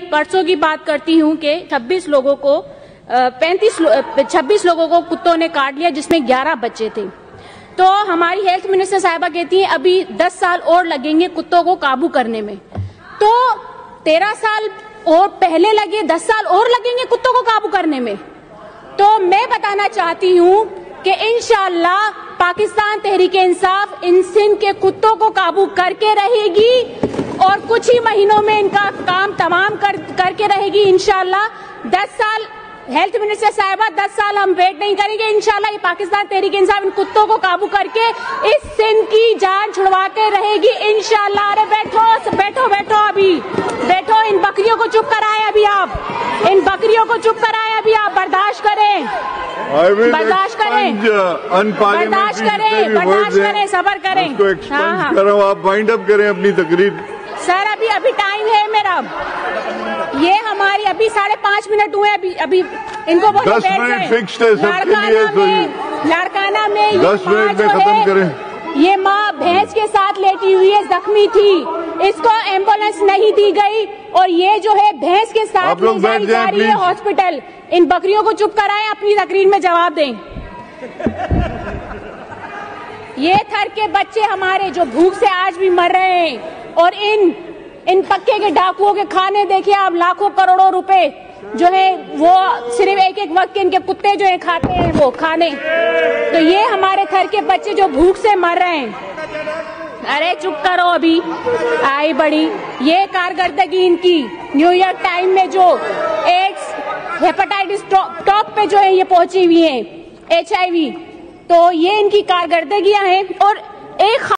परसों की बात करती हूँ कि 26 लोगों को कुत्तों ने काट लिया, जिसमें 11 बच्चे थे। तो हमारी हेल्थ मिनिस्टर साहिबा कहती हैं अभी 10 साल और लगेंगे कुत्तों को काबू करने में। तो 13 साल और पहले लगे, 10 साल और लगेंगे कुत्तों को काबू करने में। तो मैं बताना चाहती हूँ कि इंशाअल्लाह पाकिस्तान तहरीक इंसाफ इन सिंध के कुत्तों को काबू करके रहेगी और कुछ ही महीनों में इनका काम तमाम करके रहेगी इंशाअल्लाह। 10 साल हेल्थ मिनिस्टर साहिबा, 10 साल हम वेट नहीं करेंगे। इंशाअल्लाह ये पाकिस्तान तहरीक इंसाफ इन कुत्तों को काबू करके इस सिंध की जान छुड़वा के रहेगी इंशाअल्लाह। अरे बैठो बैठो बैठो, अभी बैठो। इन बकरियों को चुप कराएं अभी आप, इन बकरियों को चुप कराएं अभी आप। बर्दाश्त करें, बर्दाश्त करें, बर्दाश्त करें, बर्दाश्त करें, सब्र करें। हाँ, आप वाइंड अप करें अपनी तकरीर। सर अभी टाइम है मेरा। ये हमारी अभी 5.5 मिनट हुए। अभी इनको 10 मिनट फिक्स्ड है सबके लिए। लाड़काना में 10 मिनट में खत्म करें। ये माँ भैंस के साथ लेटी हुई है, जख्मी थी, इसको एम्बुलेंस नहीं दी गई और ये जो है भैंस के साथ ले जाई जा रही है हॉस्पिटल। इन बकरियों को चुप कराएं, अपनी तकरीर में जवाब दें। ये थर के बच्चे हमारे जो भूख से आज भी मर रहे हैं और इन पक्के के डाकुओं के खाने देखिए आप, लाखों करोड़ों रुपए जो है वो सिर्फ एक वक्त के इनके कुत्ते जो है खाते हैं वो खाने। तो ये हमारे थर के बच्चे जो भूख से मर रहे हैं। अरे चुप करो, अभी आई बड़ी ये कारकर्दगी इनकी। न्यूयॉर्क टाइम में जो एड्स हेपेटाइटिस टॉप पे जो है ये पहुंची हुई है, HIV। तो ये इनकी कारकर्दगियां हैं। और एक